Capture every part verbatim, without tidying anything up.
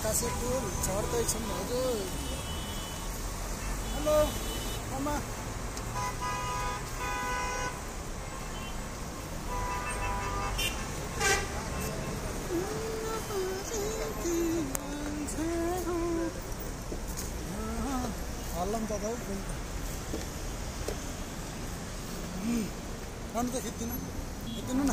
आकाशे पुल चढ्दैछौँ हजुर। हेलो आमा। हल्लम त दाउ पुल त गर्नु त खिच्दिनँ खिच्दिनु न।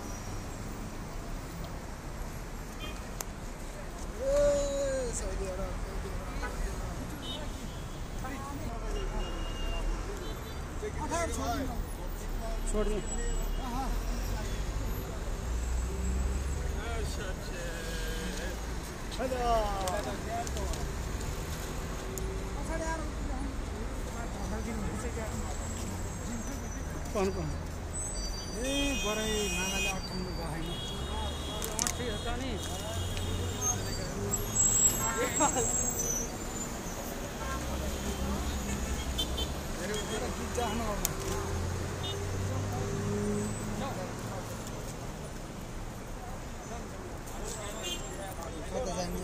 छोड़ दे। कौन कौन ए बराई नानाले अठाउनु गएन अठी होता नि मेरो मेरो गीत जान आउनु कता जाने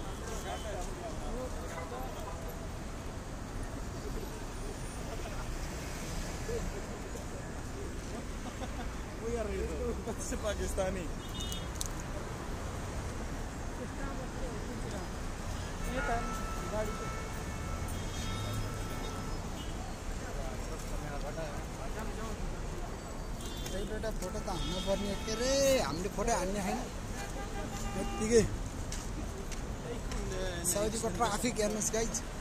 से पाकिस्तानी एउटा फोटो त हान्न पर्ने के रे हामीले फोटो हान्ने छैन यतिकै साउदीको ट्राफिक हेर्नुहोस् गाइज।